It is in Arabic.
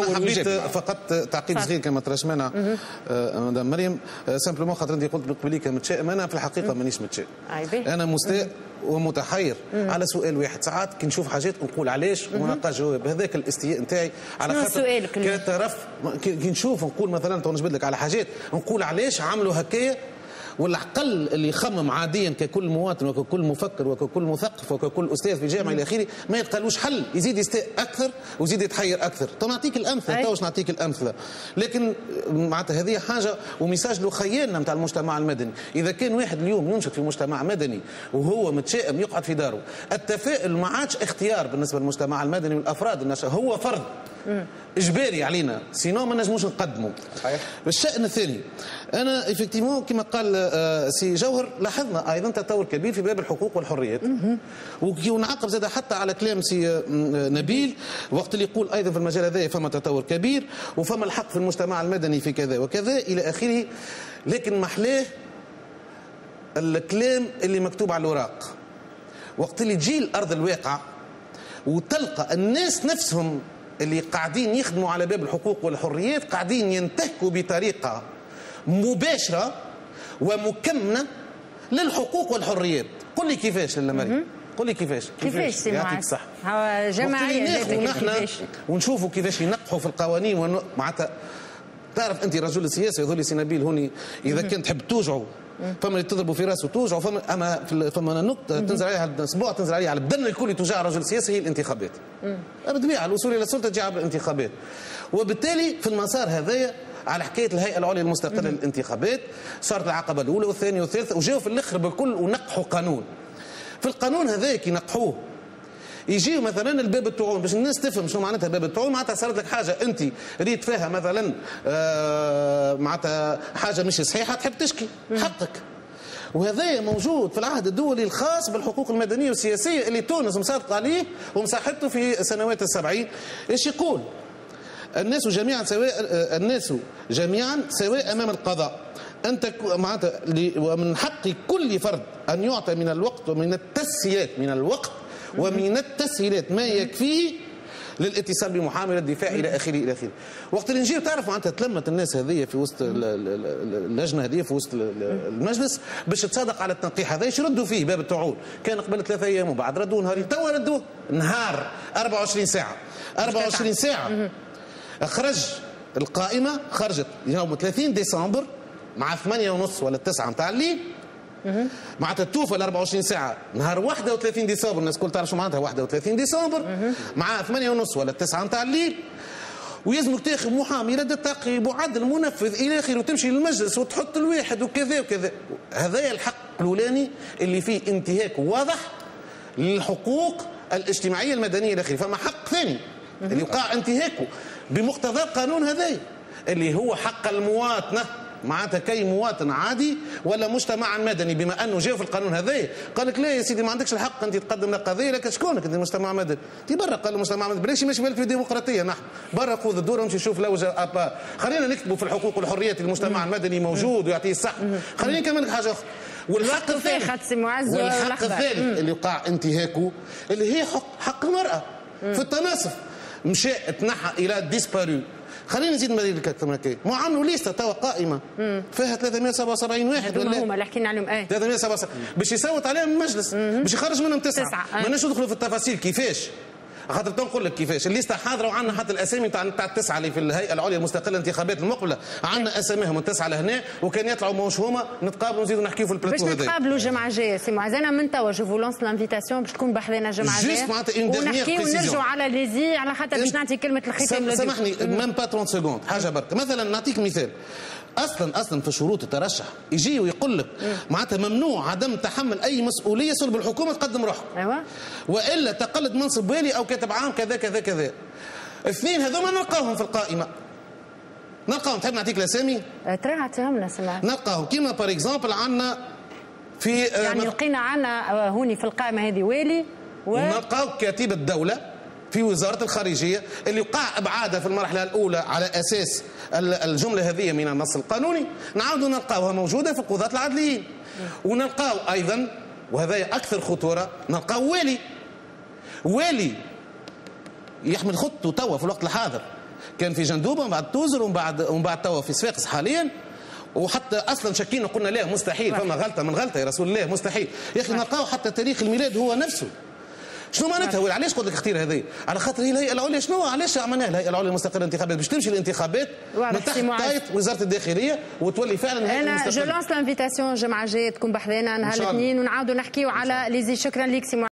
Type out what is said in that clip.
حبيت فقط تعقيب صغير كما تراش مانع مدام مريم، سامبلومون خاطر انت قلت قبليك متشائم، انا في الحقيقه مانيش متشائم، انا مستاء ومتحير على سؤال واحد. ساعات كي نشوف حاجات نقول علاش وما نلقاش جواب. هذاك الاستياء نتاعي على خاطر كطرف كي نشوف نقول مثلا تو نجبد لك على حاجات نقول علاش عملوا هكايا، والعقل اللي يخمم عاديا ككل مواطن وككل مفكر وككل مثقف وككل استاذ في جامعه الى اخره ما يلقالوش حل، يزيد يستاء اكثر ويزيد يتحير اكثر. تو نعطيك الامثله، توش نعطيك الامثله، لكن معناتها هذه حاجه وميساج لخيالنا نتاع المجتمع المدني. اذا كان واحد اليوم ينشط في مجتمع مدني وهو متشائم يقعد في داره، التفاؤل ما عادش اختيار بالنسبه للمجتمع المدني والافراد النشأ، هو فرض اجباري علينا، سينو ما نجموش نقدموا. صحيح. الشأن الثاني، انا افكتيمون كما قال سي جوهر لاحظنا ايضا تطور كبير في باب الحقوق والحريات، ونعقب زاد حتى على كلام سي نبيل وقت اللي يقول ايضا في المجال هذا فما تطور كبير وفما الحق في المجتمع المدني في كذا وكذا الى اخره، لكن محلاه الكلام اللي مكتوب على الوراق. وقت اللي تجي الارض الواقعه وتلقى الناس نفسهم اللي قاعدين يخدموا على باب الحقوق والحريات قاعدين ينتهكوا بطريقة مباشرة ومكمنة للحقوق والحريات. قل لي كيفاش لاله مريم، قل لي كيفاش سي يعطيك الصحة. هو جماعية نحن ونشوفوا كيفاش ينقحوا في القوانين معناتها تعرف انت رجل السياسه يظل سي نبيل هوني اذا كنت تحب توجعوا فما اللي تضربوا في راسه توجعوا، فما نقطه تنزل عليها اسبوع تنزل عليها على البدن الكل توجع رجل السياسه هي الانتخابات. بالطبيعه الوصول الى السلطه تجي عبر الانتخابات، وبالتالي في المسار هذايا على حكايه الهيئه العليا المستقله للانتخابات صارت العقبه الاولى والثانيه والثالثه وجاوا في الاخر بالكل ونقحوا قانون. في القانون هذايا كي نقحوه يجيو مثلا الباب الطعون باش الناس تفهم شنو معناتها باب الطعون، معناتها صارت لك حاجه انت ريت فيها مثلا معناتها حاجه مش صحيحه تحب تشكي حقك. وهذا موجود في العهد الدولي الخاص بالحقوق المدنيه والسياسيه اللي تونس مصادقه عليه ومصاحبته في سنوات ال70. ايش يقول؟ الناس جميعا سواء امام القضاء. انت معناتها ومن حق كل فرد ان يعطى من الوقت ومن التسهيلات ومن التسهيلات ما يكفيه للاتصال بمحامي الدفاع الى اخره الى اخره. وقت اللي نجيو تعرف معناتها تلمت الناس هذه في وسط اللجنه هذه في وسط المجلس باش تصادق على التنقيح هذا، ايش ردوا فيه باب الطعون؟ كان قبل 3 ايام وبعد ردوه نهارين، توا ردوه نهار 24 ساعه. اخرج القائمه خرجت يوم 30 ديسمبر مع 8:30 ولا 9 نتاع الليل، معناتها توفى ال 24 ساعه نهار 31 ديسمبر. الناس الكل تعرف شو معناتها 31 ديسمبر مع 8:30 ولا 9 نتاع الليل، ويلزمك تاخذ محامي رد التعقيب وعدل منفذ الى اخره وتمشي للمجلس وتحط الواحد وكذا وكذا. هذا الحق الاولاني اللي فيه انتهاك واضح للحقوق الاجتماعيه المدنيه الى اخره. فما حق ثاني اللي وقع انتهاكه بمقتضى القانون هذا اللي هو حق المواطنه، معناتها كي مواطن عادي ولا مجتمع مدني بما انه جاء في القانون هذا قال لك لا يا سيدي ما عندكش الحق انت تقدم لك قضيه، لكن شكونك انت مجتمع مدني؟ انت برا. قال المجتمع مدني بلاش ماشي بالك في الديمقراطيه، نحن برا خذ الدور وامشي شوف لوجه ابا. خلينا نكتبوا في الحقوق والحريات المجتمع المدني موجود ويعطيه الصح. خليني نكمل لك حاجه اخرى. والحق الثالث اللي وقع انتهاكه اللي هي حق المراه في التناصف، مشى تنحى الى ديسبارو. خلينا نزيد مدينه اكثر من هكا، ما عملوا ليسته توا قائمه فيها 377 واحد ولا هما اللي حكينا عليهم 377 باش يصوت عليهم المجلس باش يخرج منهم 9. ما ندخلوا في التفاصيل كيفاش، خاطر نقول لك كيفاش الليسته حاضره وعندنا حتى الاسامي تاع ال9 اللي في الهيئه العليا المستقله للانتخابات المقبله، عندنا اساميهم ال9 لهنا وكان يطلعوا ماهوش هما نتقابلوا ونزيدوا نحكيوا في البلاتو هذا. باش نتقابلوا الجمعه الجايه سي معز. انا من توا جو فو لونس لانفيتاسيون باش تكون بحذنا الجمعه الجايه ونحكيوا ونرجعوا على ليزي على خاطر باش نعطي كلمه الختام. سامحني ميم با 30 سكوند حاجه برك. مثلا نعطيك مثال، اصلا في شروط الترشح يجي ويقول لك معناتها ممنوع عدم تحمل اي مسؤوليه صلب الحكومه تقدم روحك. ايوه. والا تقلد منصب والي او كاتب عام كذا كذا كذا. الاثنين هذوما نلقاهم في القائمه. نلقاهم، تحب نعطيك الاسامي؟ ترى اعطيهم لنا سمعت. نلقاهم كيما بار اكزومبل عندنا في يعني لقينا عندنا هوني في القائمه هذه والي ونلقاو كاتب الدوله في وزارة الخارجية اللي وقع إبعادها في المرحلة الأولى على أساس الجملة هذه من النص القانوني، نعاودوا نلقاوها موجودة في القضاة العدليين. ونلقاو أيضا وهذا أكثر خطورة، نلقاو والي يحمل خطه توا في الوقت الحاضر كان في جندوبه ومن بعد توزر ومن بعد توا في صفاقس حاليا. وحتى اصلا شكينا قلنا لا مستحيل فما غلطه من غلطه يا رسول الله مستحيل. يا اخي نلقاو حتى تاريخ الميلاد هو نفسه. شنو معناتها؟ علاش قلت لك اختيار هذه؟ على خاطر هي الهيئه العليا. شنو علاش عملناها الهيئه العليا المستقله للانتخابات؟ باش تمشي الانتخابات من تحت طاية وزاره الداخليه وتولي فعلا الهيئه المستقله. انا جو لانس لانفيتاسيون الجمعه الجايه تكون بحذانا نهار الاثنين ونعاودوا نحكيوا على ليزي. شكرا لك سي